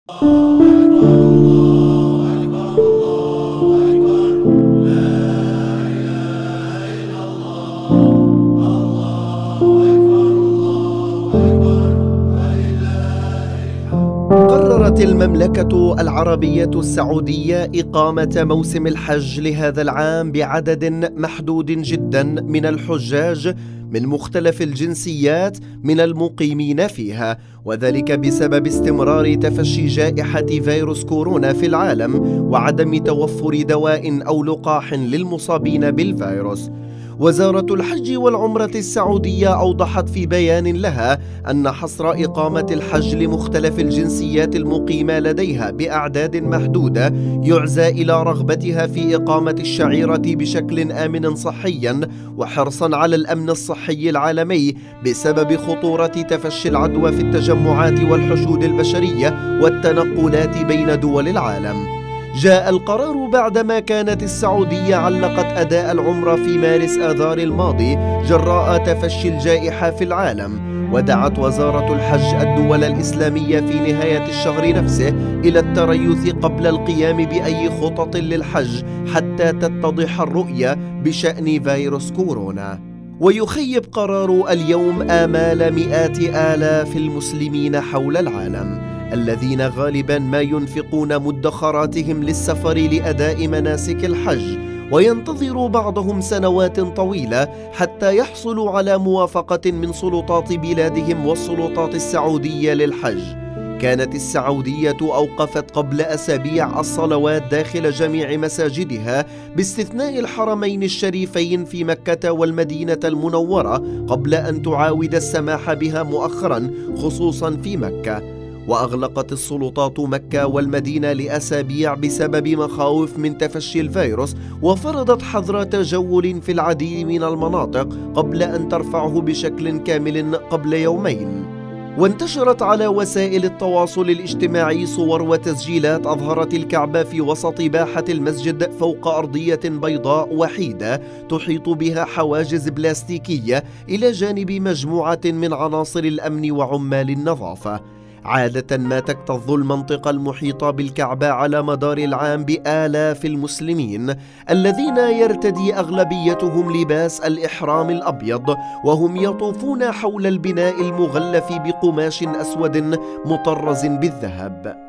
قررت المملكة العربية السعودية إقامة موسم الحج لهذا العام بعدد محدود جدا من الحجاج من مختلف الجنسيات من المقيمين فيها، وذلك بسبب استمرار تفشي جائحة فيروس كورونا في العالم وعدم توفر دواء أو لقاح للمصابين بالفيروس. وزارة الحج والعمرة السعودية أوضحت في بيان لها أن حصر إقامة الحج لمختلف الجنسيات المقيمة لديها بأعداد محدودة يعزى إلى رغبتها في إقامة الشعيرة بشكل آمن صحيا وحرصا على الأمن الصحي العالمي بسبب خطورة تفشي العدوى في التجمعات والحشود البشرية والتنقلات بين دول العالم. جاء القرار بعدما كانت السعودية علقت أداء العمرة في مارس آذار الماضي جراء تفشي الجائحة في العالم، ودعت وزارة الحج الدول الإسلامية في نهاية الشهر نفسه إلى التريث قبل القيام بأي خطط للحج حتى تتضح الرؤية بشأن فيروس كورونا. ويخيب قرار اليوم آمال مئات آلاف المسلمين حول العالم الذين غالبا ما ينفقون مدخراتهم للسفر لأداء مناسك الحج، وينتظر بعضهم سنوات طويلة حتى يحصلوا على موافقة من سلطات بلادهم والسلطات السعودية للحج. كانت السعودية أوقفت قبل أسابيع الصلوات داخل جميع مساجدها باستثناء الحرمين الشريفين في مكة والمدينة المنورة قبل أن تعاود السماح بها مؤخرا خصوصا في مكة. وأغلقت السلطات مكة والمدينة لأسابيع بسبب مخاوف من تفشي الفيروس، وفرضت حظر تجول في العديد من المناطق قبل أن ترفعه بشكل كامل قبل يومين. وانتشرت على وسائل التواصل الاجتماعي صور وتسجيلات أظهرت الكعبة في وسط باحة المسجد فوق أرضية بيضاء وحيدة تحيط بها حواجز بلاستيكية إلى جانب مجموعة من عناصر الأمن وعمال النظافة. عادة ما تكتظ المنطقة المحيطة بالكعبة على مدار العام بآلاف المسلمين الذين يرتدي أغلبيتهم لباس الإحرام الأبيض، وهم يطوفون حول البناء المغلف بقماش أسود مطرز بالذهب.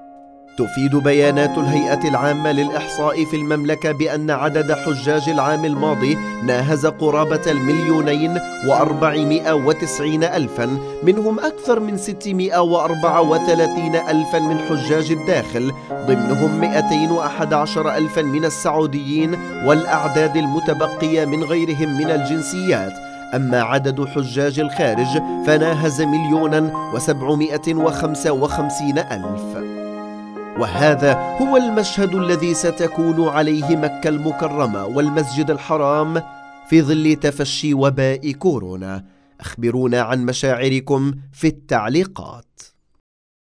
تفيد بيانات الهيئة العامة للإحصاء في المملكة بأن عدد حجاج العام الماضي ناهز قرابة 2,490,000، منهم أكثر من 634,000 من حجاج الداخل، ضمنهم 211,000 من السعوديين والأعداد المتبقية من غيرهم من الجنسيات. أما عدد حجاج الخارج فناهز 1,755,000. وهذا هو المشهد الذي ستكون عليه مكة المكرمة والمسجد الحرام في ظل تفشي وباء كورونا. أخبرونا عن مشاعركم في التعليقات.